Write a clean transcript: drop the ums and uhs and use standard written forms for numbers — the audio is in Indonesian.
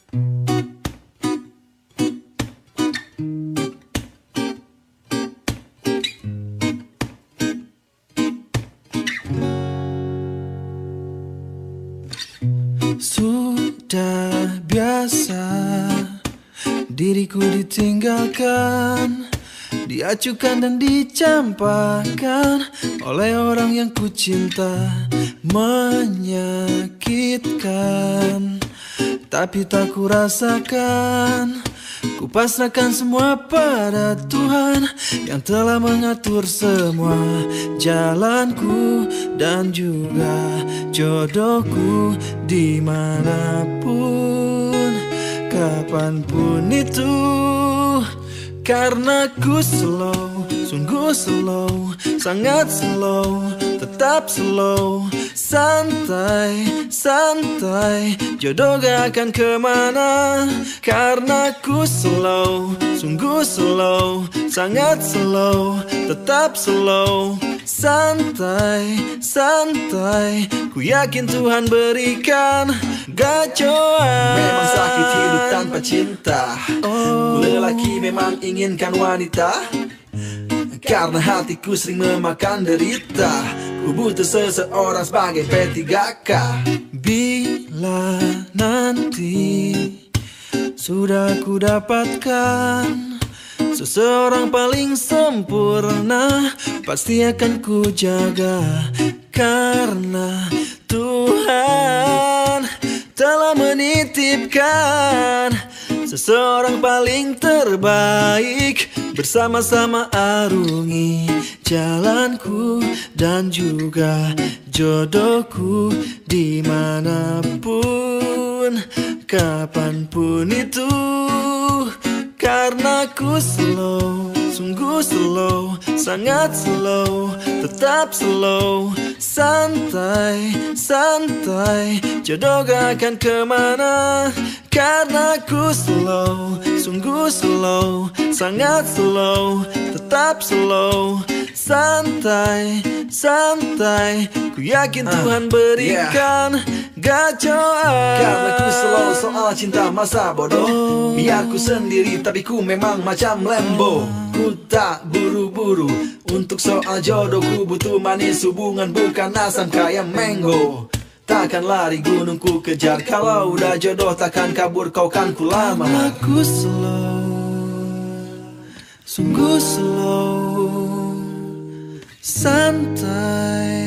Sudah biasa diriku ditinggalkan, diacuhkan dan dicampakkan oleh orang yang ku cinta. Menyakitkan, tapi tak ku rasakan. Ku pasrahkan semua pada Tuhan yang telah mengatur semua jalanku dan juga jodohku dimanapun, kapanpun itu. Karena ku slow, sungguh slow, sangat slow, tetap slow. Santai, santai, jodoh gak akan kemana. Karena ku slow, sungguh slow, sangat slow, tetap slow. Santai, santai, ku yakin Tuhan berikan gacoan. Memang sakit hidup tanpa cinta. Ku lelaki memang inginkan wanita, karena hatiku sering memakan derita. Ku butuh seseorang sebagai P3K. Bila nanti sudah ku dapatkan seseorang paling sempurna, pasti akan ku jaga. Karena Tuhan telah menitipkan seseorang paling terbaik, bersama-sama arungi jalanku dan juga jodohku dimanapun, kapanpun itu. Karena ku slow, sungguh slow, sangat slow, tetap slow. Santai, santai, jodoh gak akan kemana. Karena ku slow, sungguh slow, sangat slow, tetap slow. Santai, santai, ku yakin Tuhan berikan gacoan. Karena ku slow soal cinta masa bodoh. Biar ku sendiri tapi ku memang macam Lambo. Ku tak buru-buru untuk soal jodoh. Ku butuh manis hubungan, bukan asam kayak mango. Takkan lari gunung ku kejar, kalau udah jodoh takkan kabur, kau kan ku lama. Karena ku slow, sungguh slow, santai,